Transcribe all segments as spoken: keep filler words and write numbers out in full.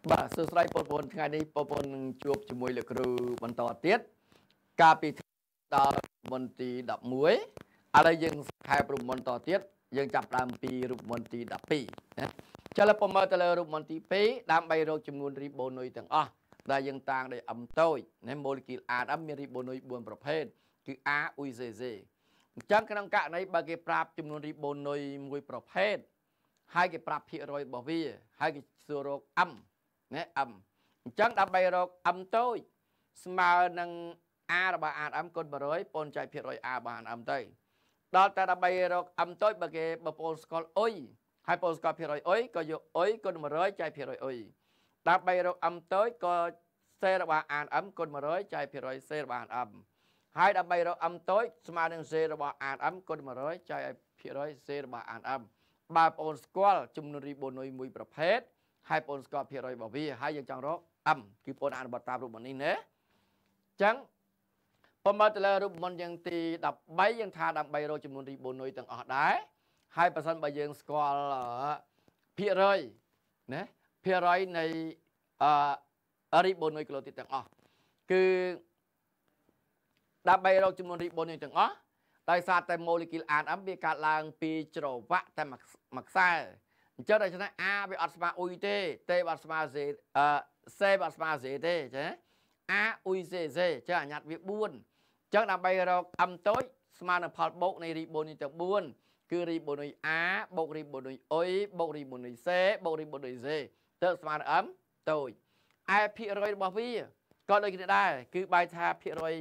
បាទសួស្តីបងប្អូនថ្ងៃនេះបងប្អូននឹងជួបជាមួយលោកគ្រូបន្តទៀតកាលពីដល់មន្ទីរ ដប់មួយ ឥឡូវយើងខែរូបមន្តតទៀតយើងចាប់ដើមពីរូបមន្តទី ដប់ពីរ ណាចុះឥឡូវผมមើលទៅលើរូបមន្តទី ពីរ ដើម្បីរកចំនួនរីបូនុយទាំងអស់ដែលយើងតាំងដោយ M តូចណា molecule R M មានរីបូនុយ បួន ប្រភេទគឺ A អ៊ុយ Z Z អញ្ចឹងក្នុងករណីបើគេប្រាប់ចំនួនរីបូនុយមួយប្រភេទហើយគេប្រាប់ភាគរយរបស់វាហើយគេសួររក M ណា M អញ្ចឹងដើម្បីរក M តូចស្មើនឹង A របស់ R M គុណ one hundred ប៉ុនចែកភាគរយ A របស់ R M ទៅដល់តែដើម្បីរក M តូចបើគេបើបងស្គាល់អ៊ុយហើយបងស្គាល់ភាគរយអ៊ុយក៏យកអ៊ុយគុណ one hundred ចែកភាគរយអ៊ុយដើម្បីរក M តូចក៏ C របស់ R M គុណ one hundred ចែកភាគរយ C របស់ R M ហើយដើម្បីរក M តូចស្មើនឹង C របស់ R M គុណ one hundred ចែកភាគរយ C របស់ R M បើបងស្គាល់ចំនួនរីបូនុយមួយប្រភេទហើយបងស្គាល់ភាគរយរបស់វាហើយយើងចង់រក M គឺបងអនុវត្តតាមរូបមន្តនេះណាអញ្ចឹងបំមើលទៅលើរូបមន្តយ៉ាងទី ដប់បី យើងថាដើម្បីរកចំនួនរីបូនុយទាំងអស់ដែរហើយបើសិនបើយើងស្គាល់ភាគរយណាភាគរយនៃអឺរីបូនុយក្លូទីតទាំងអស់គឺដើម្បីរកចំនួនរីបូនុយទាំងអស់ដោយសារតែ molecule R M វាកើតឡើងពីច្រវាក់តែមួយខ្សែអញ្ចឹងដូច្នេះ A វាអត់ស្មើអ៊ុយទេ T វាអត់ស្មើ Z អឺ C វាអត់ស្មើ Z ទេចា A អ៊ុយ Z Z ចឹងអាញាត់វា four អញ្ចឹងដើម្បីរក M តូចស្មើនឹងផលបូកនៃរីបូនុយទាំងfourគឺរីបូនុយ A បូករីបូនុយអ៊ុយបូករីបូនុយ C បូករីបូនុយ Z ទៅស្មើនឹង M តូចឯភាគរយរបស់វាក៏ដូចគ្នាដែរគឺបែរថាភាគរយ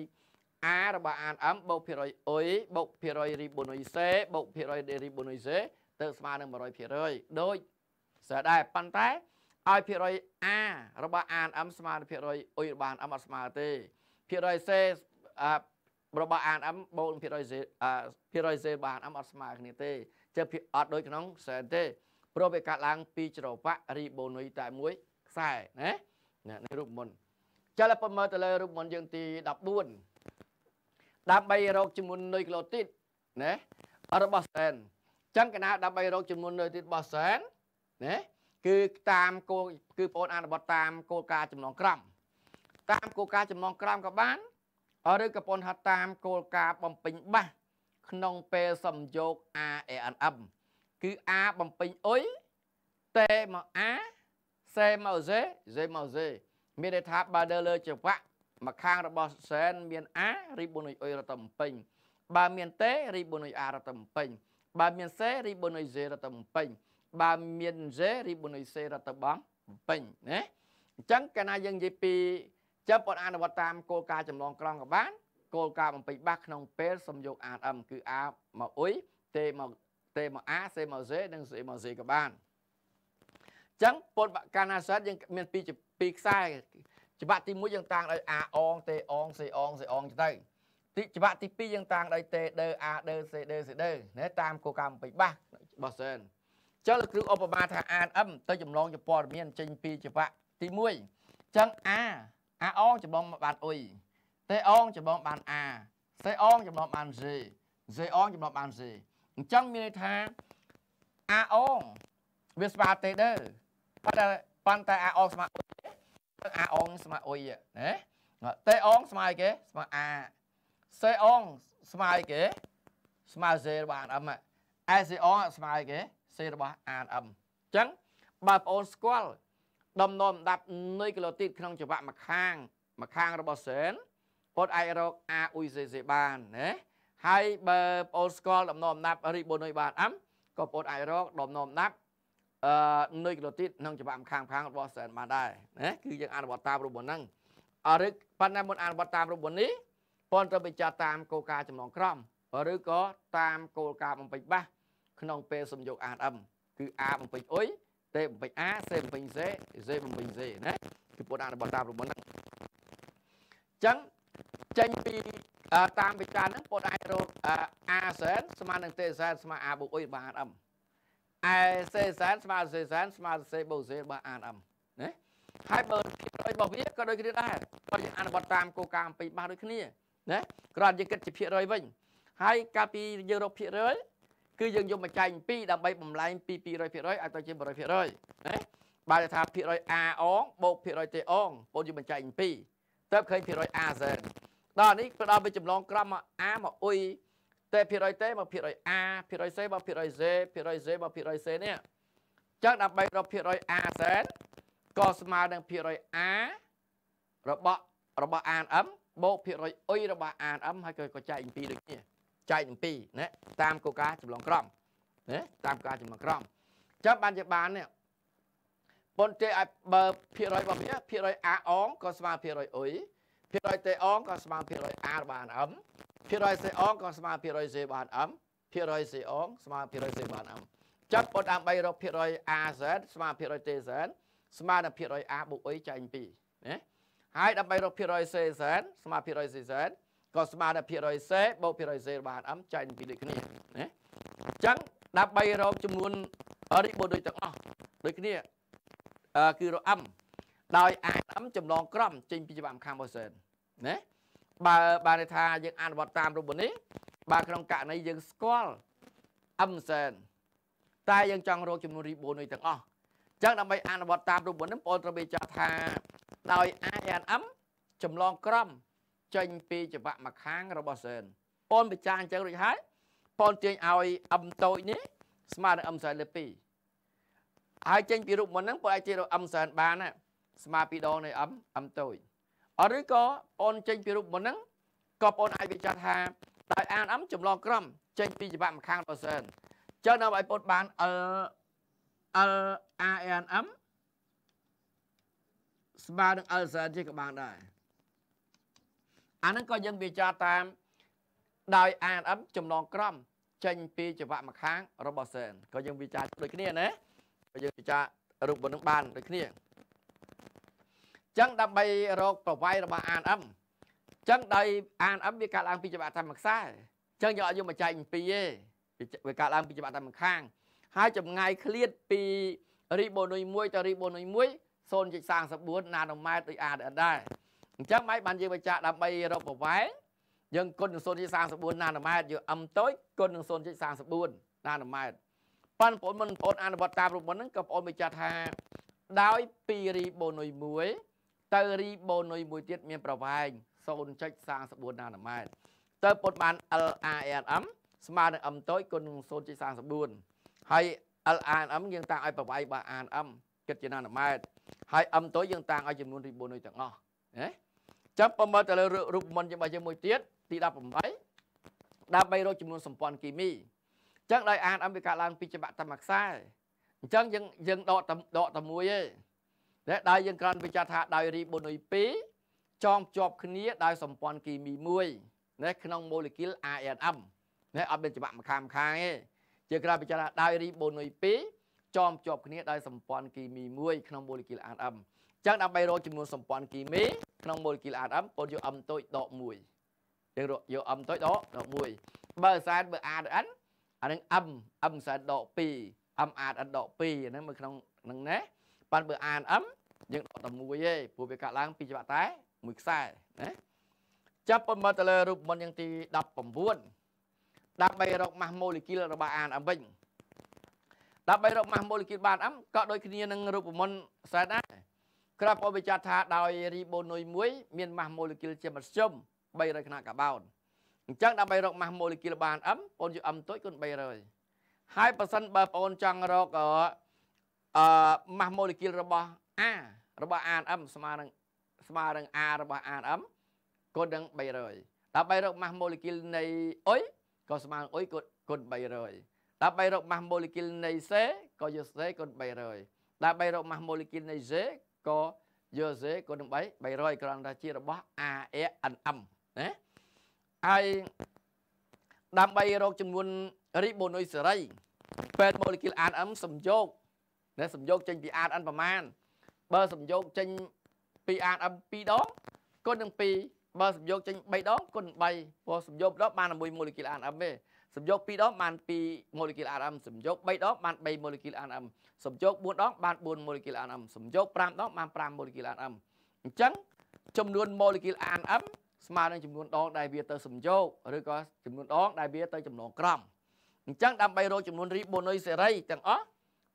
A របស់ R M បូកភាគរយអ៊ុយបូកភាគរយរីបូនុយ C បូកភាគរយរីបូនុយ Z ទៅស្មើនឹងone hundredភាគរយដូចស្អាតដែរប៉ុន្តែឲ្យភាគរយ A របស់ R M ស្មើនឹងភាគរយអ៊ុយរបស់ R M អត់ស្មើទេភាគរយ C របស់ R M បូកភាគរយ Z ភាគរយ Z របស់ R M អត់ស្មើគ្នាទេចឹងភាគអត់ដូចក្នុងសែនទេព្រោះវាកាត់ឡើងពីច្រវាក់រីបូនុយតែមួយខ្សែណានេះរូបមន្តចុះឥឡូវผมមើលទៅលើរូបមន្តយើងទី ដប់four ដើម្បីរកចំនួននុយក្លូទីតណារបស់សែនចឹងកណាដើម្បីរកចំនួននុយទីតរបស់សែនណាគឺតាមគោលគឺបងប្អូនអនុវត្តតាមគោលការណ៍ចំណងក្រំតាមគោលការណ៍ចំណងក្រំក៏បានឬក៏បងថាតាមគោលការណ៍បំពេញបាសក្នុងពេលសំយោគ A N M គឺ A បំពេញអ៊ុយ T មក A C មក Z Z មក Z មានន័យថាបើលើចង្វាក់មកខាងរបស់សែនមាន A រីបូនុយអ៊ុយរត់ទៅបំពេញបើមាន T រីបូនុយ A រត់ទៅបំពេញបើមាន C រីបូនុយ Z រត់ទៅបំពេញបើមាន Z រីបូនុយ C រត់ទៅបំពេញណាអញ្ចឹងកាលណាយើងនិយាយពីចាំបងអនុវត្តតាមគោលការណ៍ចម្លងក្រងក៏បានគោលការណ៍បំពេញបាសក្នុងពេលសំយោគ R M គឺ A មកអ៊ុយ T មក T មក A C មក Z និង Z មក Z ក៏បានអញ្ចឹងពលកាលណាសែនយើងមានពីពីខ្សែច្បាប់ទីoneយើងតាំងដោយ A អង T អង C អង C អងទៅទីច្បាប់ទីtwoយើងតាំងដោយ T ដឺ A ដឺ C ដឺ C ដឺណាតាមគោលការណ៍បំពេញបាសរបស់សែនចុះលោកគ្រូឧបមាថា R M ទៅចម្លងជាព័ត៌មានចេញពីច្បាប់ទីoneអញ្ចឹង A A អងចម្លងបានអ៊ុយ T អងចម្លងបាន A C អងចម្លងបាន Z Z អងចម្លងបាន Z អញ្ចឹងមានន័យថា A អងវាស្មើ T ដឺប៉ុន្តែប៉ុន្តែ A អងស្មើ A អងស្មើអ៊ុយណា T អងស្មើគេស្មើ A C អងស្មើគេស្មើ Z របស់ R M ឯ C អងស្មើគេ C របស់ R M អញ្ចឹងបើបងប្អូនស្គាល់ដំណំដាប់នុយក្លូទីតក្នុងចង្វាក់មួយខាងមួយខាងរបស់សែនបងអាចរក A អ៊ុយ Z Z បានណាហើយបើបងប្អូនស្គាល់ដំណំដាប់រីបូនុយបាន M ក៏បងអាចរកដំណំដាប់អឺនុយក្លូទីតក្នុងចង្វាក់មួយខាងខាងរបស់សែនបានដែរណាគឺយើងអនុវត្តតាមរូបមន្តហ្នឹងអរិកប៉ុន្តែមុនអនុវត្តតាមរូបមន្តនេះបងត្រូវពិចារណាតាមគោលការណ៍ចំណងក្រមឬក៏តាមគោលការណ៍បំពេញបាសក្នុងពេលសំយោគ R M គឺ A បំពេញអ៊ុយ T បំពេញ A C បំពេញ Z Z បំពេញ Z ណាគឺបងអនុវត្តតាមរូបមន្តហ្នឹងអញ្ចឹងចេញពីតាមវិចារហ្នឹងបងអាចរក A សែនស្មើនឹង T សែនស្មើ A បូកអ៊ុយរបស់ R M ឯ C សែនស្មើ Z សែនស្មើ C បូក Z របស់ R M ណាហើយបើភាគរយរបស់វាក៏ដូចគ្នាដែរបើយើងអនុវត្តតាមគោលការណ៍បំពេញបាសដូចគ្នាណាគ្រាន់យើងគិតជាភាគរយវិញហើយកាលពីយើងរកភាគរយគឺយើងយកមកចែកពីរដើម្បីបំលែងពីtwo hundredភាគរយឲ្យទៅជាone hundredភាគរយណា bài thà phiền rồi a ong bộ phiền rồi t ong bộ như mình chạy pi tớp khơi phiền rồi a dần đó ní đó bị chấm long crom mà a mà ui t phiền rồi t mà phiền rồi a phiền rồi c mà phiền rồi z phiền rồi z mà phiền rồi c nè chắc đập bay rồi phiền rồi a dần có smart đang phiền rồi a rồi bọ rồi bọ an ấm bộ phiền rồi ui rồi bọ an ấm hay coi có chạy pi được nhỉ chạy pi nè tam cô cá chấm long crom nè tam cô cá chấm long crom chắc ban chụp ban nè bồn tê bờ phiền rồi bờ phía phiền rồi a ong có smart phiền rồi ui phiền rồi t ong có smart phiền rồi a bàn ấm phiền rồi c ong có smart phiền rồi z bàn ấm phiền rồi c ong smart phiền rồi z bàn ấm chắc bồn đang bay rồi phiền rồi a z smart phiền rồi t z smart là phiền rồi a bộ ui chạy pi nè hai đang bay rồi phiền rồi c z smart phiền rồi c z có smart là phiền rồi c bộ phiền rồi z bàn ấm chạy pi được cái này nè chắc đang bay rồi chấm luôn ở đây bộ đôi tặng ọ đôi cái nàyคือเราอ้ำโดยอ่านอ้ำจำลองกล้อมจริงพิจารณาคำโบเซนเนี่ยบาบาในทายังอ่านบทตามรูปนี้บางครั้งกะในยังสกอลอ้ำเซนแต่ยังจังโรจำนวนรีโบนในต่างอ๋อจังนำไปอ่านบทตามรูปนั้นปนตระเบจาทาโดยอ่านอ้ำจำลองกล้อมจริงพิจารณามาค้างเราโบเซนปนไปจางจังเลยฮะปนจริงเอาอ้ำโตนี้สมาร์ทอ้ำเซนเลปีไอ้เจนปีรูปมันนั่งพอไอ้เจเราอัมสันบานน่ะสมาปีดองในอัมอัมตุยอ๋อหรือก็ปนเจนปีรูปมันนั่งก็ปนไอ้วิจารณ์หาได้อ่านอัมจำลองกล้ำเจนปีจะบ้ามาข้างตัวเซนเจ้าหน้าไอ้ปนบานเออเอออาแอนอัมสมาดึงเออเซนที่กับบางได้อันนั้นก็ยังวิจารณ์ตามได้อ่านอัมจำลองกล้ำเจนปีจะบ้ามาข้างระบบเซนก็ยังวิจารณ์โดยนี้นะยังจะรูปบนน้ำบานเลยนี่จังดับใบโรคปลอบไว้ระบาอ่านอ้ำจังได้อ่านอ้ำมีการล้างปีจบะทำหมักซ่าจังยอดยุ่งมาใจปีเย่มีการล้างปีจบะทำหมักข้างให้จำไงเครียดปีรีโบนอยมวยจะรีโบนอยมวยโซนจิตสร้างสมบูรณ์นานออกมาตัวอ่านได้จังไม่บันยังไปจะดับใบโรคปลอบไว้ยังคนหนึ่งโซนจิตสร้างสมบูรณ์นานออกมาอยู่อ้ำโต้คนหนึ่งโซนจิตสร้างสมบูรณ์นานออกมาปันผลมันผลอ่านบทตามรูปมันนั้นกับผลไปจัดหาได้ปีรีโบนอยมวยเตอรีโบนอยมวยเทียดเมียนประวัยโซนชัดสร้างสมบูรณ์นานมาเตอร์ปดมัน L R N อัมสมาร์ทอัมโต้คนโซนชัดสร้างสมบูรณ์ให้ L R N อัมยังต่างไอประวัยบาอ่านอัมเกิดจากนานมาให้อัมโต้ยังต่างไอจำนวนรีโบนอยต่างอ๋อเนี่ยจับประมาณแต่ละรูปมันจะมาจะมวยเทียดตีดับผมไว้ดับไปเราจำนวนสมปอนกิมีจังได้อ่านอเมริกาลังพิจารณาตามหมักซ่าจังยังยังดอตดอตมวยและได้ยังการพิจารณาได้รีบนอยปีจอมจอบคืนนี้ได้สมปอนกีมีมวยและขนมโมเลกุล อาร์ เอ็น เอ็ม และเอาเป็นจับมาคำค้างยังการพิจารณาได้รีบนอยปีจอมจอบคืนนี้ได้สมปอนกีมีมวยขนมโมเลกุล อาร์ เอ็น เอ็ม จังนำไปโรจำนวนสมปอนกีมีขนมโมเลกุล อาร์ เอ็น เอ็ม ปนอยู่อัมโต้ดอกมวยยังอยู่อัมโต้ดอกดอกมวยเบอร์ซานเบอร์ อาร์ เอ็นอันนั้นอัมอัมสารดอกปีอัมอาดอันดอกปีนั่นมันขนมนั่งเนะปันเบอร์อ่านอัมยังดอกตะมวยเย่ผู้ไปกะล้างปีจับตายมือใส่นะจับปนมาตะเลรูปมันยังตีดับผมบ้วนดับใบดอกมาโมเลกุลระบาอ่านอัมบิงดับใบดอกมาโมเลกุลบานอัมก็โดยขี้นั่งรูปมันใส่ได้ครับพอไปจัดทาดาวรีโบนอยมวยเมียนมาโมเลกุลเจมันชมใบไรขนาดกระเบาจังดับใบรอกมาโมเลกุลบานอ้ำปนอยู่อ้ำต้อยคนใบเลยให้เปอร์เซ็นต์บปนจังรอกเอ่อมาโมเลกุลระบาอาระบาอ่านอ้ำสมาดังสมาดังอาระบาอ่านอ้ำคนดังใบเลยดับใบรอกมาโมเลกุลในอ้อยก็สมาอ้อยคนคนใบเลยดับใบรอกมาโมเลกุลในเซก็เยอะเซคนใบเลยดับใบรอกมาโมเลกุลในเซก็เยอะเซคนใบใบเลยกำลังจะชี้ระบาอาเออันอ้ำเนี่ยไอ้ดำใบโรคจำนวนริโบนอยสไรเป็นโมเลกุลอ่านอัมสมโยกเนี่ยสมโยกจังปีอ่านอันประมาณเบอร์สมโยกจังปีอ่านอัมปีดองก้นหนึ่งปีเบอร์สมโยกจังใบดองก้นใบพอสมโยกดอกมันมวยโมเลกุลอ่านอัมเบ้สมโยกปีดองมันปีโมเลกุลอ่านอัมสมโยกใบดองมันใบโมเลกุลอ่านอัมสมโยกบุญดองมันบุญโมเลกุลอ่านอัมสมโยกปรามดองมันปรามโมเลกุลอ่านอัมจังจำนวนโมเลกุลอ่านอัมสมาร์ทจำนวนดองได้เบียเตอร์สมโยกหรือก็จำนวนดองได้เบียเตอร์จำนวนกรัมจังดำใบโรจำนวนริโบนอยเสรีจังอ๋อป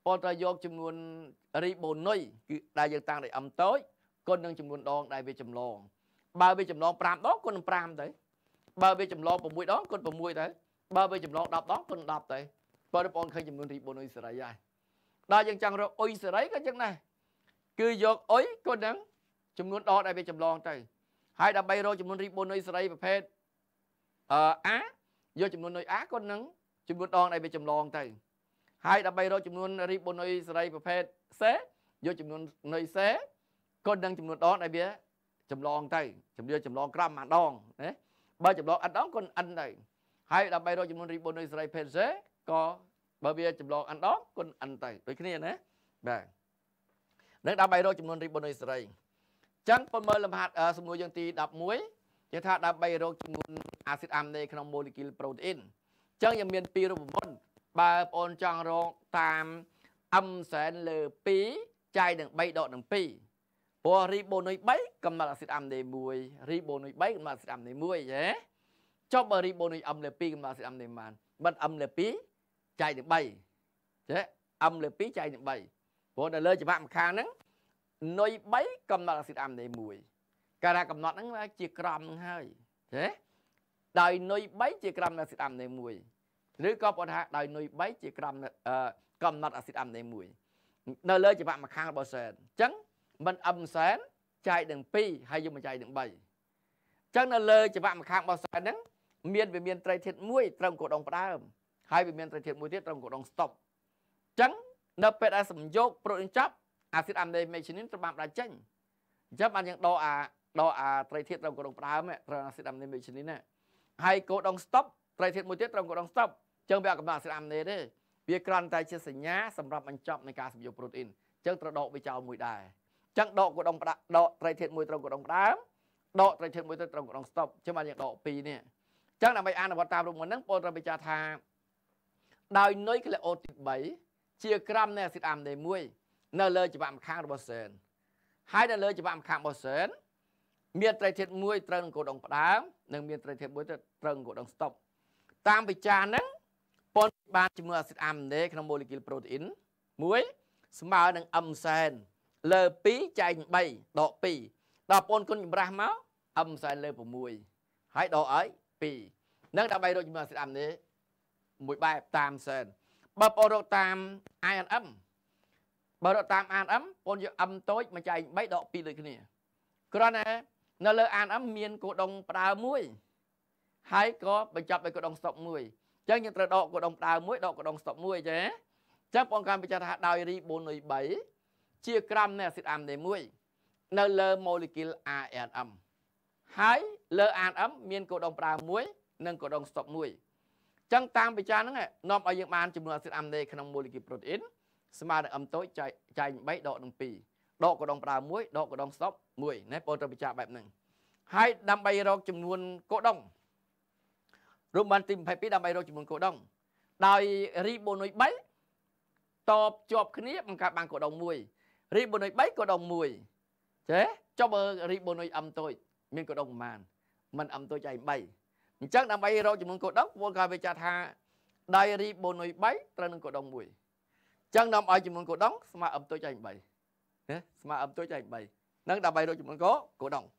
ប៉ុន្តែយកចំនួនរីបូនុយគឺដែលយើងតាំងដោយអំតូចគុណនឹងចំនួនដងដែលវាចម្លងបើវាចម្លងប្រាំដងគុណនឹងប្រាំទៅបើវាចម្លង៦ដងគុណ៦ទៅបើវាចម្លងដប់ដងគុណដប់ទៅបើបងប្អូនឃើញចំនួនរីបូនុយសេរីហើយដល់យើងចង់រកអុយសេរីក៏ចឹងដែរគឺយកអុយគុណនឹងចំនួនដងដែលវាចម្លងទៅហើយដើម្បីរកចំនួនរីបូនុយសេរីប្រភេទអឺអាយកចំនួននុយអាគុណនឹងចំនួនដងដែលវាចម្លងទៅហើយដើម្បីរកចំនួនរីបូនុយសេរីប្រភេទសេយកចំនួននុយសេគុណនឹងចំនួនដងដែលវាចម្លងទៅចំនួនចម្លងក្រំមួយដងណាបើចម្លង n ដងគុណ n ទៅហើយដើម្បីរកចំនួនរីបូនុយសេរីប្រភេទសេក៏បើវាចម្លង n ដងគុណ n ទៅដូចគ្នាណាបាទនឹងដើម្បីរកចំនួនរីបូនុយសេរីអញ្ចឹងប៉ុន្មានលំហាត់សំណួរយើងទីដប់មួយគេថាដើម្បីរកចំនួនអាស៊ីតអាមីណេក្នុងម៉ូលេគុលប្រូតអ៊ីនអញ្ចឹងយើងមានពីររូបមន្តបើបងប្អូនចង់រកតាម m សែនលើពីរចែកនឹង3ដកនឹងពីរព្រោះរីបូនុយ3កំណត់អាស៊ីតអាមីណេមួយរីបូនុយ3កំណត់អាស៊ីតអាមីណេមួយហ៎ចុះបើរីបូនុយ m លើ2កំណត់អាស៊ីតអាមីណេបានបិទ m លើ2ចែកនឹង3ចេះ m លើ2ចែកនឹង3ព្រោះនៅលើច្បាប់ម្ខាងហ្នឹងនុយ3កំណត់អាស៊ីតអាមីណេមួយកាលថាកំណត់ហ្នឹងជាក្រមហ្នឹងហើយចេះដោយនុយ3ជាក្រមអាស៊ីតអាមីណេមួយឬក៏បងថាដោយនុយ3ជាក្រមកំណត់អាស៊ីតអាមីណេមួយនៅលើច្បាប់ម្ខាងរបស់សែនអញ្ចឹងមិន m សែនចែកនឹង2ហើយយកមកចែកនឹង3អញ្ចឹងនៅលើច្បាប់ម្ខាងរបស់សែនហ្នឹងមានវាមានត្រីធាតុមួយត្រឹមកោដុងផ្ដើមហើយវាមានត្រីធាតុមួយទៀតត្រឹមកោដុងស្តុបអញ្ចឹងនៅពេលដែលសំយោគប្រូតអ៊ីនចាប់អាស៊ីតអាមីណេមេឈានីនត្រូវបានដាក់ចេញអញ្ចឹងបានយើងដកអាដកអាត្រីធាតុត្រឹមកោដុងផ្ដើមត្រឹមអាស៊ីតអាមីណេមេឈានីនណាហើយកោដុងស្តុបត្រីធាតុមួយទៀតត្រឹមកោដុងស្តុបអញ្ចឹងវាអត់កំណត់អាស៊ីតអាមីណេទេវាគ្រាន់តែជាសញ្ញាសម្រាប់បញ្ចប់នៃការសំយោគប្រូតអ៊ីនអញ្ចឹងត្រូវដកវាចោលមួយដែរអញ្ចឹងដកកោដុងផ្ដើមដកត្រីធាតុមួយត្រឹមកោដុងផ្ដើមដកត្រីធាតុមួយទៀតត្រឹមកោដុងស្តុបអញ្ចឹងបានយើងដកពីរនេះអញ្ចឹងដើម្បីអនុវត្តតាមរូបមន្តហ្នឹងបងត្រូវពិចារណាថាដោយនុយក្លេអូទីត3ជាក្រាមនៃអាស៊ីតអាមីណេមួយនៅលើច្បាប់ម្ខាងរបស់សែនហើយនៅលើច្បាប់ម្ខាងរបស់សែនមានត្រីធាតុមួយត្រូវនឹងកោដុងផ្ដើមនិងមានត្រីធាតុមួយទៀតត្រូវនឹងកោដុងស្តុបតាមពិចារណាហ្នឹងប៉ុនបានចំនួនអាស៊ីតអាមីណេក្នុងម៉ូលេគុលប្រូតអ៊ីនមួយស្មើនឹង m សែនលើ2ចែកនឹង3ដក2ដល់បងគុណចម្រាស់មក m សែនលើ6ហើយដកឲ្យ2នឹងដើម្បីរកចំនួនអាស៊ីតអាមីណេមួយបែបតាមសែនបើបងរកតាម i n m បើរកតាម i n m បងយក m តូចមកចែក3ដក2ដូចគ្នាគ្រាន់តែនៅលើ i n m មានកោដុងផ្ដើមមួយហើយក៏បញ្ចប់ដោយកោដុងស្តុបមួយអញ្ចឹងយើងត្រូវដកកោដុងផ្ដើមមួយដកកោដុងស្តុបមួយចាអញ្ចឹងបងកម្មពិចារណាដោយរីបូនុយ3ជាក្រាមនៃអាស៊ីតអាមីណេមួយនៅលើម៉ូលេគុល a n m ហើយលើ a n m មានកោដុងផ្ដើមមួយនិងកោដុងស្តុបមួយអញ្ចឹងតាមពិចារណាហ្នឹងនាំឲ្យយើងបានចំនួនអាស៊ីតអាមីណេក្នុងម៉ូលេគុលប្រូតអ៊ីនស្មើនឹង m តូចចែកចែក3ដកនឹង2ដកកោដុងផ្ដើមមួយដកកោដុងស្តុបមួយណាបងត្រូវពិចារណាបែបហ្នឹងហើយដើម្បីរកចំនួនកោដុងរូបបានទីยี่สิบสองដើម្បីរកចំនួនកោដុងដោយរីបូនុយ3តបជាប់គ្នាបង្កើតបានកោដុងមួយរីបូនុយ3កោដុងមួយចេះចុះបើរីបូនុយ m តូចមានកោដុងប្រមាណមិន m តូចចែក3អញ្ចឹងដើម្បីរកចំនួនកោដុងបងក៏វាចាត់ថាដោយរីបូនុយ3ត្រូវនឹងកោដុងមួយអញ្ចឹងនាំឲ្យចំនួនកោដុងស្មើ m តូចចែក3ណាស្មើ m តូចចែក3នឹងដើម្បីរកចំនួនកោកោដុង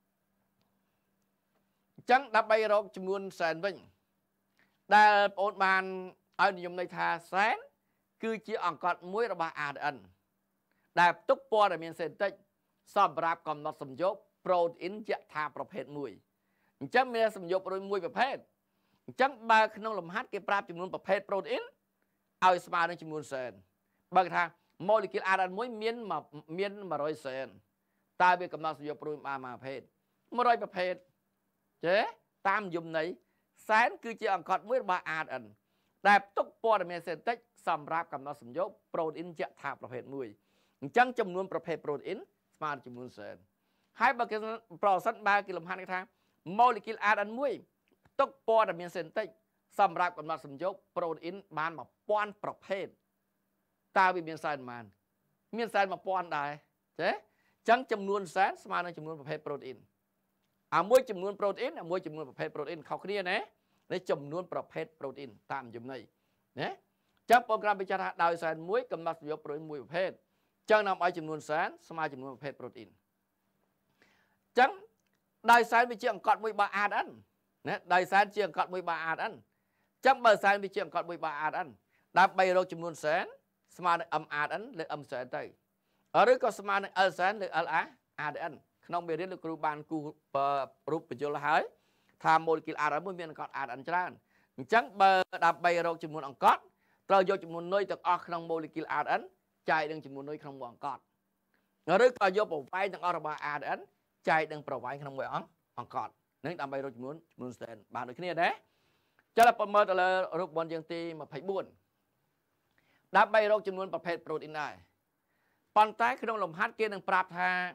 អញ្ចឹងដើម្បីរកចំនួនសែនវិញដែលបងប្អូនបានឲ្យនិយមន័យថាសែនគឺជាអង្កត់មួយរបស់ a d n ដែលផ្ទុកព័ត៌មានសេនតិចសម្រាប់កំណត់សំយោគប្រូតអ៊ីនយថាប្រភេទមួយអញ្ចឹងមានសំយោគរួយមួយប្រភេទអញ្ចឹងបើក្នុងលំហាត់គេប្រាប់ចំនួនប្រភេទប្រូតអ៊ីនឲ្យស្មើនឹងចំនួនសែនបើគេថាម៉ូលេគុល a d n មួយមានមាន100សែនតើវាកំណត់សំយោគប្រូតបានមួយប្រភេទ100ប្រភេទចេះតាមយមន័យសែនគឺជាអង្កត់មួយរបស់ a d n ដែលផ្ទុកព័ត៌មានសេនតិចសម្រាប់កំណត់សំយោគប្រូតអ៊ីនយថាប្រភេទមួយអញ្ចឹងចំនួនប្រភេទប្រូតអ៊ីនស្មើនឹងចំនួនសែនហើយបើគេប្រសិនបើគេលំហាត់គេថាម៉ូលេគុល a d n មួយផ្ទុកព័ត៌មានសេនតិចសម្រាប់កំណត់សំយោគប្រូតអ៊ីនបានmột nghìnប្រភេទតើវាមានសែនប៉ុន្មានមានសែនmột nghìnដែរចេះអញ្ចឹងចំនួនសែនស្មើនឹងចំនួនប្រភេទប្រូតអ៊ីនអាមួយចំនួនប្រូតអ៊ីនអាមួយចំនួនប្រភេទប្រូតអ៊ីនខុសគ្នាណានេះចំនួនប្រភេទប្រូតអ៊ីនតាមយមន័យណា Chắc bọn các bạn chắc là đào sàn muối cầm mặt vô protein muối một hết. Chắc nằm ở chấm nuôn sán, smart chấm nuôn một hết protein. Chắc đào sàn bị chuyện cọt muối ba ad ăn. Đào sàn chuyện cọt muối ba ad ăn. Chắc bờ sàn bị chuyện cọt muối ba ad ăn. Đào bay rô chấm nuôn sán, smart âm ad ăn, lên âm sán tay. Ở đây có smart âm sán lên al á ad ăn. Không biết được cụ bàn cụ rụp bây giờ là hỏi. Tham molecule ad ăn muối miền cọt ad ăn tràn. Chắc bờ đào bay rô chấm nuôn ăn cọt. Rồi vô chấm nuôn nơi từ ở trong molecule a đê en chạy đang chấm nuôn nơi trong vòng cọt. Rồi đó có vô bộ phái trong ở a đê en chạy đang bộ phái trong vòng vòng cọt. Nên làm bài rồi chấm nuôn chấm nuôn sen bạn được cái này đấy. Cho là phần mơ là rút bọn dương ti mà phải buồn. Đã bay rồi chấm nuônประเภท protein này. Còn tại khi trong lồng hát kia đang prap tha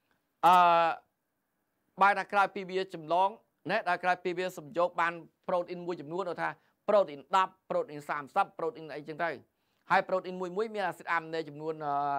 bài đặc cài pê bê chấm lóng nè đặc cài pê bê sum dốc ban protein mua chấm nuôn rồi tha. Protein đập, protein sám sắp, protein ấy chẳng tay. Hai protein mùi mùi miền acid am này chấm nuôn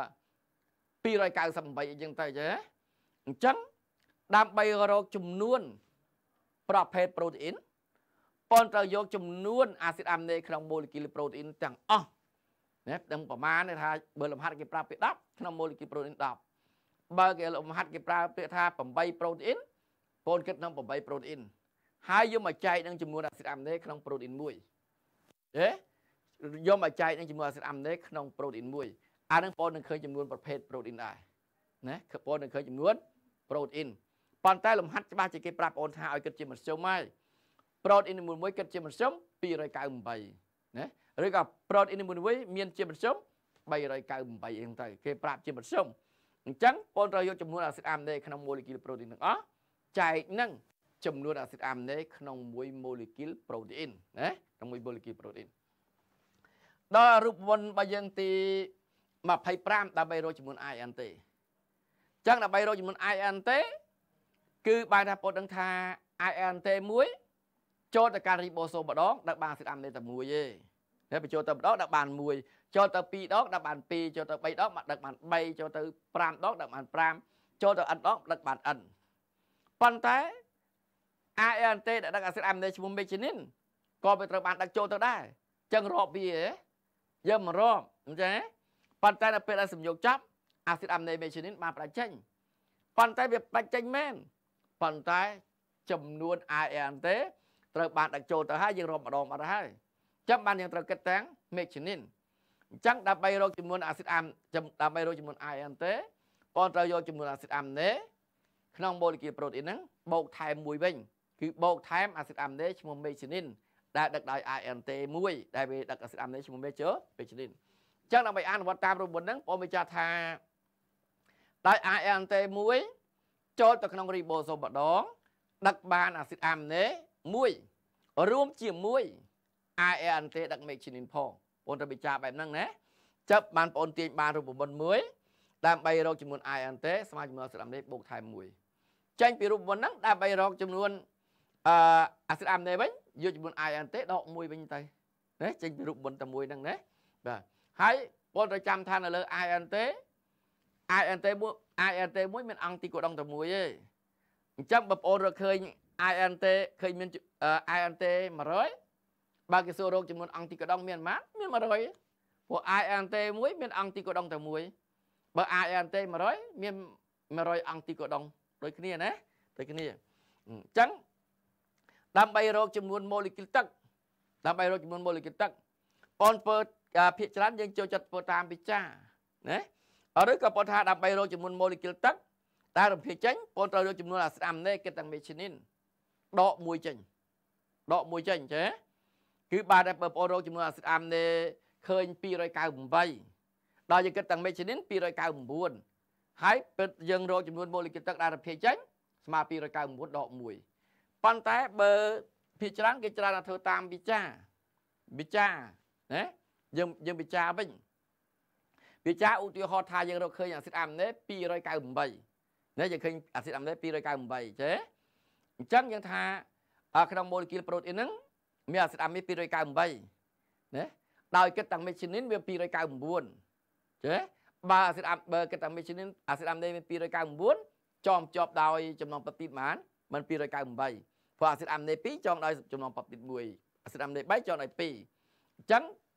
pi rồi cao sầm bảy chẳng tay chứ. Chẳng đam bay rồi chấm nuônประเภท protein. Còn trở vô chấm nuôn acid am này trong molecule protein chẳng ơ. Nè, đừng bỏ má này tha bờ làm hạt cáiประเภทđập trong molecule protein đập. Bờ cái làm hạt cáiประเภทtha phẩm bay protein. Còn kết năng phẩm bay protein. Hai vô mà chạy đang chấm nuôn acid am này trong protein muối. Đấy. Vô mà chạy đang chấm nuôn acid am này trong protein muối. Anh đang phone đang khơi chấm nuônประเภท protein này. Nè, phone đang khơi chấm nuôn protein. Còn tay làm hạt ba chỉ cáiประเภทtha ở kết chấm một số mai. Protein muối muối kết chấm một số pi rồi cao bảy. Nè. Rồi gặp protein muối muối miên chấm một số bảy rồi cao bảy hiện tại cáiประเภทchấm một số. Chẳng phone rồi vô chấm nuôn acid am này trong molecule protein đó. Chạy năng chấm nuôn acid am này trong mỗi molecule protein, nè, trong mỗi molecule protein. Đó rụp vân bây giờ thì mà phải pram đã bay rồi chấm nuôn i en tê. Chắc là bay rồi chấm nuôn i en tê, cứ bài đáp bột đăng tha i en tê muối, cho tới cả ribosome ở đó đặc bàn acid am này tập muối gì, để phải cho tới đó đặc bàn muối, cho tới pi đó đặc bàn pi, cho tới bay đó đặc bàn bay, cho tới pram đó đặc bàn pram, cho tới ẩn đó đặc bàn ẩn. Còn thế i en tê đã đặc acid am này chấm methionine, còn về các bạn đặc cho tới đây, chẳng rộp gì hết, giờ mà rộp, đúng chưa? Còn thế là phải là sử dụng chấp acid am này methionine mà phải chênh, còn thế việc phải chênh men, còn thế chấm nuôn i en tê, các bạn đặc cho tới hai giờ rộp mà đòn mà hai, chấp bạn yangត្រូវkết tán methionine, chẳng đã bay rồi chấm nuôn acid am, chấm đã bay rồi chấm nuôn i en tê, cònត្រូវយកចំនួន acid am នេះក្នុង molecule protein ហ្នឹងបូកថែមមួយវិញគឺបូកថែម acid am នេះឈ្មោះ methionine ដែលដឹកដោយ i en tê មួយដែលវាដឹក acid am នេះឈ្មោះ methionine អញ្ចឹងដើម្បីអនុវត្តតាមរបៀបហ្នឹងបងមានចាត់ថាដោយ i en tê មួយចូលទៅក្នុង ribosome ម្ដងដឹកបាន acid am នេះមួយរួមជាមួយ i en tê ដឹក methionine ផងបងត្រូវពិចារណាបែបហ្នឹងណាចាប់បានបងទាញបានរូបមន្តមួយដើម្បីរកចំនួន i en tê ស្មើជាមួយ acid am នេះបូកថែមមួយចេញពីរូបមន្តហ្នឹងដើម្បីរកចំនួនអឺ acid am នេះវិញយកចំនួន i en tê ដកមួយវិញទៅណាចេញពីរូបមន្តតែមួយហ្នឹងណាបាទហើយបងត្រូវចាំថានៅលើ i en tê i en tê មួយ i en tê មួយមានអង្គទីកូដុងតែមួយទេអញ្ចឹងបងប្អូនរកឃើញ i en tê ឃើញមាន i en tê 100បើគេសួររកចំនួនអង្គទីកូដុងមានប៉ុន្មានមាន100ព្រោះ i en tê មួយមានអង្គទីកូដុងតែមួយបើ i en tê 100មាន100អង្គទីកូដុងដូចគ្នាណាដូចគ្នាអញ្ចឹងដើម្បីរកចំនួន molecule ទឹកដើម្បីរកចំនួន molecule ទឹកបងធ្វើភាគច្រើនយើងចូលចិត្តធ្វើតាមវិចារណាឬក៏បងថាដើម្បីរកចំនួន molecule ទឹកតែរំភាគចេញបងត្រូវរកចំនួន acid am នេះគេទាំង methionine ដកមួយចេញដកមួយចេញចេះគឺបាទតែបងរកចំនួន acid am នេះឃើញtwo ninety-eightដល់យើងគិតទាំង methionine two ninety-nine ហើយពិតយើងរកចំនួន molecule ទឹកដែលរំភាគចេញស្មើtwo ninety-nineដកមួយប៉ុន្តែបើភាគច្រើនគេច្រើនតែធ្វើតាមវិចារវិចារណាយើងយើងវិចារវិញវិចារឧទាហរណ៍ថាយើងរកឃើញ acid am នេះtwo ninety-eightណាយើងឃើញ acid am នេះtwo ninety-eightចេះអញ្ចឹងយើងថាក្នុង molecule protein ហ្នឹងមាន acid am នេះtwo ninety-eightណាដោយគិតទាំង methionine វាtwo ninety-nineចេះបើ acid am បើគិតទាំង methionine acid am នេះមានtwo ninety-nineចំជាប់ដោយចំណងពពតិប៉ុន្មានមិនtwo ninety-eightព្រោះ acid am នេះtwoចងដោយចំណងពពតិone acid am នេះthreeចងដោយtwoអញ្ចឹង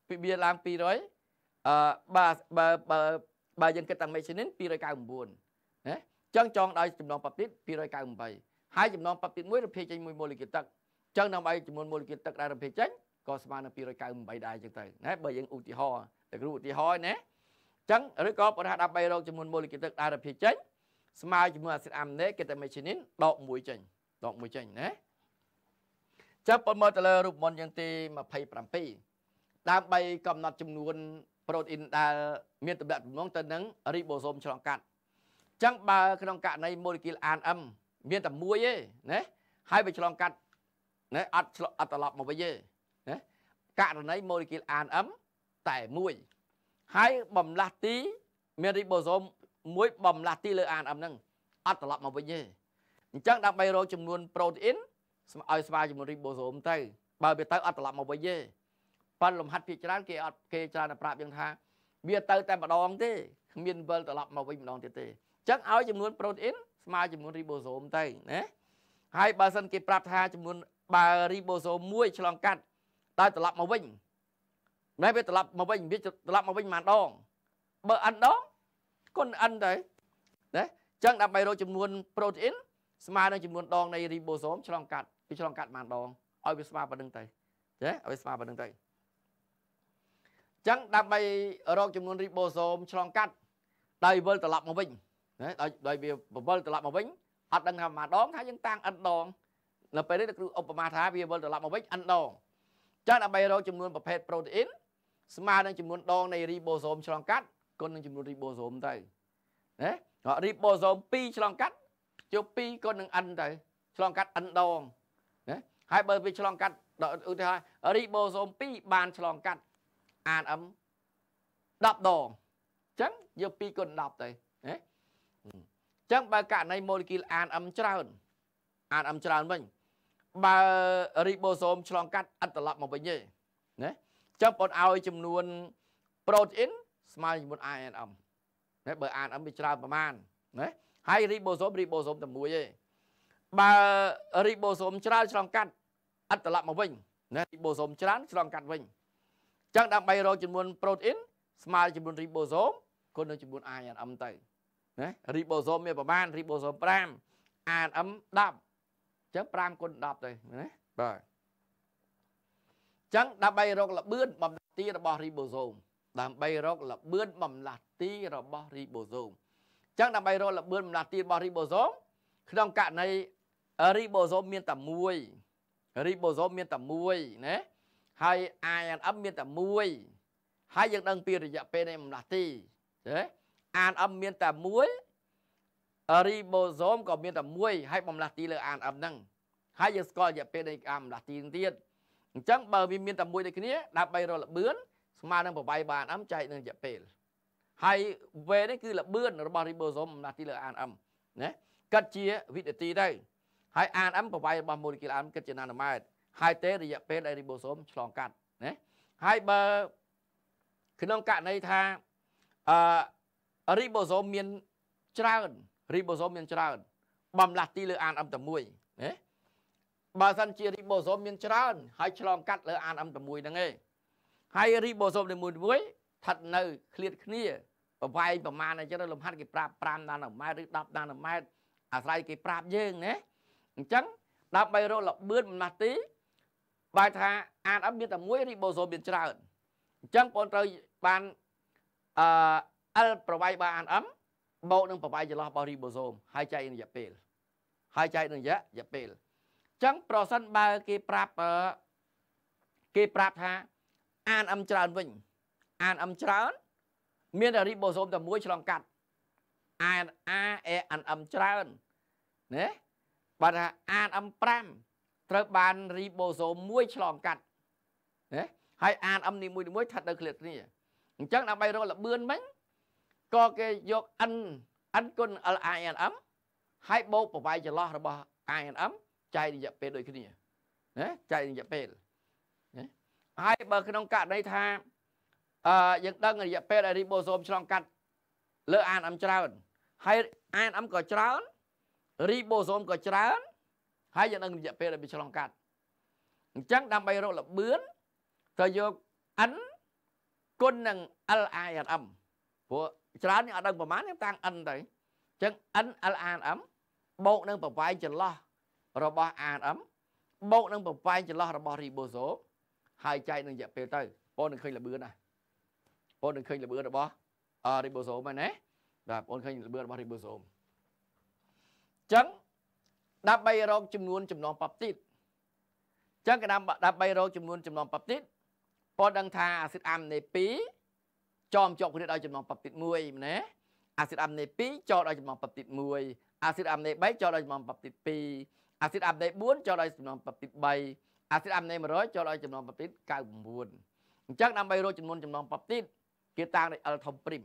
វាឡើងពីររយអឺបើបើបើបើយើងគិតតាម methionine ពីររយកៅប្រាំបួនណាចឹងចងដោយចំណងប៉ាប់ទីតពីររយកៅប្រាំបីហើយចំណងប៉ាប់ទីតមួយរំភាយចេញមួយម៉ូលេគុលទឹកចឹងដើម្បីចំនួនម៉ូលេគុលទឹកដែលរំភាយចេញក៏ស្មើនឹងពីររយកៅប្រាំបីដែរចឹងទៅណាបើយើងឧទាហរណ៍តែគ្រូឧទាហរណ៍ណាចឹងឬក៏បើថាដើម្បីរកចំនួនម៉ូលេគុលទឹកដែលរំភាយចេញស្មើជាមួយអាស៊ីតអាមីណេគេតែ methionine ដកមួយចេញដកមួយចេញណាចាំប៉ុនមើលទៅលើរូបមន្តយ៉ាងទីยี่สิบเจ็ดដើម្បីកំណត់ចំនួនប្រូតអ៊ីនដែលមានទំនាក់ទំនងទៅនឹងរីបូសូមឆ្លងកាត់ចឹងបើក្នុងករណីម៉ូលេគុល អាន អឹម មានតែមួយទេណាហើយវាឆ្លងកាត់ណាអត់អត់ត្រឡប់មកវិញទេណាករណីម៉ូលេគុល អាន អឹម តែមួយហើយបំលាស់ទីមានរីបូសូមមួយបំលាស់ទីលើ អាន អឹម ហ្នឹងអត់ត្រឡប់មកវិញទេអញ្ចឹងដើម្បីរកចំនួនប្រូតអ៊ីនឲ្យស្មើចំនួនរីបូសូមទៅបើវាទៅអត់ត្រឡប់មកវិញទេប៉ុន្តែលំហាត់ភាគច្រើនគេអត់គេច្រើនតែប្រាប់យើងថាវាទៅតែម្ដងទេគ្មានវិលត្រឡប់មកវិញម្ដងទៀតទេអញ្ចឹងឲ្យចំនួនប្រូតអ៊ីនស្មើចំនួនរីបូសូមទៅណាហើយបើសិនគេប្រាប់ថាចំនួនបើរីបូសូមមួយឆ្លងកាត់ដល់ត្រឡប់មកវិញណែវាត្រឡប់មកវិញវាត្រឡប់មកវិញប៉ុន្មានដងបើ n ដងគុណ n ទៅណាអញ្ចឹងដើម្បីរកចំនួនប្រូតអ៊ីនស្មើនឹងចំនួនដងនៃរីបូសូមឆ្លងកាត់វាឆ្លងកាត់ប៉ុន្មានដងឲ្យវាស្មើប៉ុណ្្នឹងទៅចាឲ្យវាស្មើប៉ុណ្្នឹងទៅចឹងដើម្បីរកចំនួនរីបូសូមឆ្លងកាត់ដោយវិលត្រឡប់មកវិញណាដោយដោយវាវិលត្រឡប់មកវិញអត់ដឹងថាប៉ុន្មានដងថាយើងតាំង n ដងនៅពេលនេះគ្រូឧបមាថាវាវិលត្រឡប់មកវិញ n ដងចឹងដើម្បីរកចំនួនប្រភេទប្រូតអ៊ីនស្មើនឹងចំនួនដងនៃរីបូសូមឆ្លងកាត់គុណនឹងចំនួនរីបូសូមទៅណារីបូសូមពីរឆ្លងកាត់ជួបពីរគុណនឹង n ទៅឆ្លងកាត់ n ដងណាហើយបើវាឆ្លងកាត់ឧទាហរណ៍រីបូសូមពីរបានឆ្លងកាត់ អាន អឹម ដប់ដងអញ្ចឹងយកពីរគុណដប់ទៅណាអញ្ចឹងបើករណីម៉ូលេគុល អាន អឹម ច្រើន អាន អឹម ច្រើនវិញបើរីបូសូមឆ្លងកាត់អត់ត្រឡប់មកវិញទេណាអញ្ចឹងប៉ុនឲ្យចំនួនប្រូតអ៊ីនស្មើជាមួយ អាន អឹម ណាបើ អាន អឹម វាច្រើនប្រមាណណាហើយរីបូសូមរីបូសូមតែមួយទេបើរីបូសូមច្រើនឆ្លងកាត់អត់ត្រឡប់មកវិញណារីបូសូមច្រើនឆ្លងកាត់វិញចឹងដើម្បីរកចំនួនប្រូតអ៊ីនស្មើចំនួនរីបូសូមគុណនឹងចំនួន អាន អឹម ទៅណារីបូសូមមានប្រមាណរីបូសូមប្រាំ អាន អឹម ដប់ចឹងប្រាំគុណដប់ទៅណាបាទចឹងដើម្បីរកល្បឿនបំលាស់ទីរបស់រីបូសូមដើម្បីរកល្បឿនបំលាស់ទីរបស់រីបូសូមចឹងដើម្បីរកល្បឿនបំលាស់ទីរបស់រីបូសូមក្នុងករណីរីបូសូមមានតែមួយរីបូសូមមានតែមួយណាហើយ អាន អឹម មានតែមួយហើយយើងដឹងពីរយៈពេលនៃបំលាស់ទីទេ អាន អឹម មានតែមួយរីបូសូមក៏មានតែមួយហើយបំលាស់ទីលើ អាន អឹម ហ្នឹងហើយយើងស្គាល់រយៈពេលនៃការបំលាស់ទីទៀតអញ្ចឹងបើវាមានតែមួយដូចគ្នាដើម្បីរកល្បឿនស្មើនឹងប្រវាយបាន អឹម ចែកនឹងរយៈពេលហើយវេនេះគឺល្បឿនរបស់រីបូសូមបំលាស់ទីលើ អាន អឹម ណាគិតជាវិនាទីទៅហើយ អាន អឹម ប្រវាយរបស់ម៉ូលេគុល អាន គិតជាណាណូម៉ែត្រហើយទេរយៈពេលដែលរីបូសូមឆ្លងកាត់ណាហើយបើក្នុងករណីថាអឺរីបូសូមមានច្រើនរីបូសូមមានច្រើនបំលាស់ទីលើ អាន អឹម តែមួយណាបើសិនជារីបូសូមមានច្រើនហើយឆ្លងកាត់លើ អាន អឹម តែមួយហ្នឹងឯងហើយរីបូសូមតែមួយមួយស្ថិតនៅឃ្លាតគ្នាប្រវាយប្រមាណអញ្ចឹងលំហាត់គេប្រាប់ប្រាំណាណូម៉ែត្រឬដប់ណាណូម៉ែត្រអាស្រ័យគេប្រាប់យើងណាអញ្ចឹងដើម្បីរកល្បឿនបំលាស់ទីបើថា អាន អឹម មានតែមួយរីបូសូមមានច្រើនអញ្ចឹងបងត្រូវបានអឺ L ប្រវាយបាន អាន អឹម បូកនឹងប្រវាយចន្លោះរបស់រីបូសូមហើយចែកនឹងរយៈពេលហើយចែកនឹងរយៈពេលអញ្ចឹងប្រសិនបើគេប្រាប់គេប្រាប់ថា អាន អឹម ច្រើនវិញ អាន អឹម ច្រើនមានតែរីបូសូមតែមួយឆ្លងកាត់ អាន អា អេ អាន អឹម ច្រើនណាបើថា អាន អឹម ប្រាំត្រូវបានរីបូសូមមួយឆ្លងកាត់ណាហើយ អាន អឹម នីមួយៗស្ថិតនៅឃ្លាតគ្នាអញ្ចឹងដើម្បីរកល្បឿនវិញក៏គេយក n n គុណ l i n m ហើយបូកប្រវាយចន្លោះរបស់ i n m ចែករយៈពេលដូចគ្នាណាចែករយៈពេលណាហើយបើក្នុងករណីថាអឺយើងដឹងរយៈពេលដែលរីបូសូមឆ្លងកាត់លើ អាន អឹម ច្រើនហើយ អាន អឹម ក៏ច្រើនរីបូសូមក៏ច្រើនហើយយើងដឹងរយៈពេលដែលវាឆ្លងកាត់អញ្ចឹងដើម្បីរកល្បឿនត្រូវយក n គុណនឹង L I N M ព្រោះច្រើននេះអត់ដឹងប្រមាណខ្ញុំតាំង N ទៅអញ្ចឹង N L I N M បូកនឹងប្រវែងចន្លោះរបស់ R N M បូកនឹងប្រវែងចន្លោះរបស់ ribosome ហើយចែកនឹងរយៈពេលទៅបងនឹងឃើញល្បឿនណាបងនឹងឃើញល្បឿនរបស់ ribosome ហ្នឹងណាបាទបងឃើញល្បឿនរបស់ ribosome អញ្ចឹងដើម្បីរកចំនួនចំណងប៉ាប់ទីតអញ្ចឹងគេដើម្បីរកចំនួនចំណងប៉ាប់ទីតបងដឹងថាអាស៊ីតអាមីណេពីរចងជាប់គ្នាដោយចំណងប៉ាប់ទីតមួយណាអាស៊ីតអាមីណេពីរចងដោយចំណងប៉ាប់ទីតមួយអាស៊ីតអាមីណេបីចងដោយចំណងប៉ាប់ទីតពីរអាស៊ីតអាមីណេបួនចងដោយចំណងប៉ាប់ទីតបីអាស៊ីតអាមីណេមួយរយចងដោយចំណងប៉ាប់ទីតเก้าสิบเก้าអញ្ចឹងដើម្បីរកចំនួនចំណងប៉ាប់ទីតគេតាំងដោយ L ធំព្រីម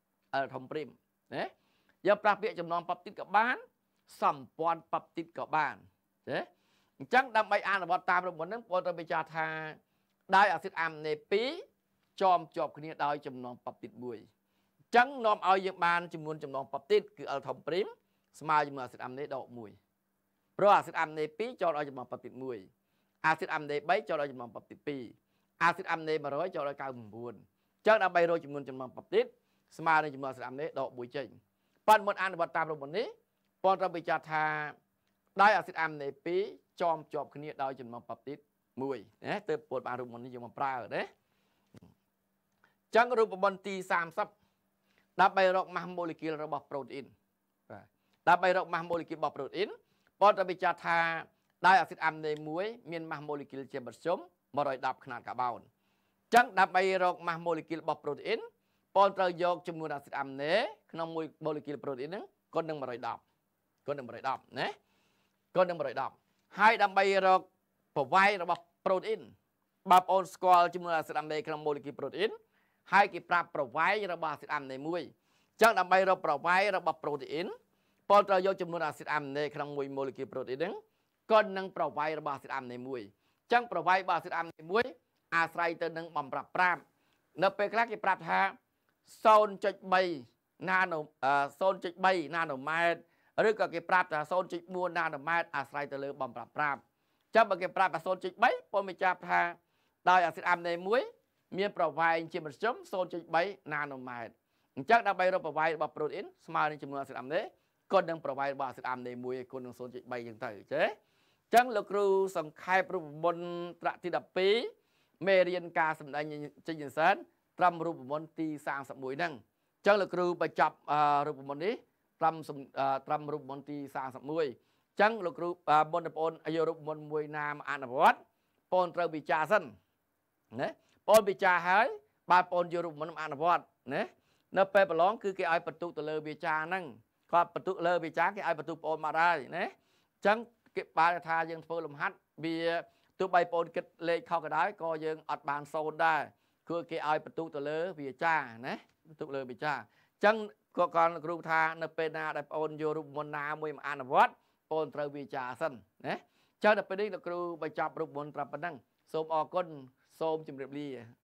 L ធំព្រីមណាយកប្រាស់ពាក្យចំណងប៉ាប់ទីតក៏បានសម្ព័ន្ធប៉ាប់ទីតក៏បានណាអញ្ចឹងដើម្បីអនុវត្តតាមរបបហ្នឹងបងត្រូវពិចារណាថាដោយអាស៊ីតអាមីណេពីរចងជាប់គ្នាដោយចំណងប៉ាប់ទីតមួយអញ្ចឹងនាំឲ្យយើងបានចំនួនចំណងប៉ាប់ទីតគឺ L ធំព្រីមស្មើជាមួយអាស៊ីតអាមីណេដកមួយព្រោះអាស៊ីតអាមីណេពីរចងដោយចំណងប៉ាប់ទីតមួយអាស៊ីតអាមីណេបីចងដោយចំណងប៉ាប់ទីតពីរអាស៊ីតអាមីណេមួយរយចងដោយเก้าสิบเก้าអញ្ចឹងដើម្បីរកចំនួនចំណងប៉ាប់ទីតស្មើនឹងចំនួនអាស៊ីតអាមីណេដកមួយចេញប៉ុន្តែមុនអនុវត្តតាមរបបនេះបងត្រូវពិចារណាថាដោយអាស៊ីតអាមីណេពីរចងជាប់គ្នាដោយចំណងប៉ាប់ទីតមួយណាទើបពោលបានរូបមន្តនេះយើងមកប្រើណាអញ្ចឹងរូបមន្តទីសាមសិបដើម្បីរកម៉ាស់ម៉ូលេគុលរបស់ប្រូតអ៊ីនបាទដើម្បីរកម៉ាស់ម៉ូលេគុលរបស់ប្រូតអ៊ីនបងត្រូវពិចារណាថាដោយអាស៊ីតអាមីណេមួយមានម៉ាស់ម៉ូលេគុលជាមធ្យមmột trăm mườiខ្នាតកាបូនអញ្ចឹងដើម្បីរកម៉ាស់ម៉ូលេគុលរបស់ប្រូតអ៊ីនបងត្រូវយកចំនួនអាស៊ីតអាមីណេក្នុងមួយម៉ូលេគុលប្រូតអ៊ីនហ្នឹងគុណនឹងmột trăm mườiគុណនឹងmột trăm mườiណាគុណនឹងmột trăm mườiហើយដើម្បីរកប្រវែងរបស់ប្រូតអ៊ីនបើបងស្គាល់ចំនួនអាស៊ីតអាមីណេក្នុងម៉ូលេគុលប្រូតអ៊ីនហើយគេប្រាប់ប្រវែងរបស់អាស៊ីតអាមីណេមួយអញ្ចឹងដើម្បីរកប្រវែងរបស់ប្រូតអ៊ីនបងត្រូវយកចំនួនអាស៊ីតអាមីណេក្នុងមួយម៉ូលេគុលប្រូតអ៊ីនហ្នឹងគុណនឹងប្រវែងរបស់អាស៊ីតអាមីណេមួយអញ្ចឹងប្រវែងរបស់អាស៊ីតអាមីណេមួយអាស្រ័យទៅនឹងបំប្រាប់ប្រាប់នៅពេលខ្លះគេប្រាប់ថាศูนย์จุดสาม ណាណូศูนย์จุดสาม ណាណូម៉ែត្រឬក៏គេប្រាប់ថាศูนย์จุดสี่ ណាណូម៉ែត្រអាស្រ័យទៅលើបំប្រាប់ប្រាប់ចាំបើគេប្រាប់ថាศูนย์จุดสามពលមិនចាប់ថាដោយអាស៊ីតអាមីណេមួយមានប្រវែងជាមធ្យមศูนย์จุดสาม ណាណូម៉ែត្រអញ្ចឹងដើម្បីរកប្រវែងរបស់ប្រូតអ៊ីនស្មើនឹងចំនួនអាស៊ីតអាមីណេគុណនឹងប្រវែងរបស់អាស៊ីតអាមីណេមួយគុណនឹងศูนย์จุดสามអញ្ចឹងទៅចេះអញ្ចឹងលោកគ្រូសង្ខេបរូបមន្តត្រាក់ទីដប់ពីរមេរៀនការសម្ដែងចេញសែនត្រឹមរូបមន្តទីសាមសិបមួយហ្នឹងអញ្ចឹងលោកគ្រូបញ្ចប់រូបមន្តនេះត្រឹមត្រឹមរូបមន្តទីសាមសិបមួយអញ្ចឹងលោកគ្រូបងប្អូនយករូបមន្តមួយណាមកអនុវត្តបងត្រូវពិចារសិនណាបងពិចារហើយបាទបងយករូបមន្តមកអនុវត្តណានៅពេលប្រឡងគឺគេឲ្យបន្ទុកទៅលើវាចាហ្នឹងគាត់បន្ទុកលើវាចាគេឲ្យបន្ទុកបងមកហើយណាអញ្ចឹងគេបានថាយើងធ្វើលំហាត់វាទោះបីបងគិតលេខខុសក៏ដោយក៏យើងអត់បានសូន្យដែរគឺគេឲ្យបន្ទុកទៅលើវាចាណាបន្ទុកលើវាចាអញ្ចឹងក៏គាត់គ្រូថានៅពេលណាដែលបងយករូបមន្តណាមួយមកអនុវត្តបងត្រូវវាចាសិនណាអញ្ចឹងដល់ពេលនេះលោកគ្រូបញ្ចប់រូបមន្តប្រាប់ប៉ុណ្ណឹងសូមអរគុណសូមជម្រាបលា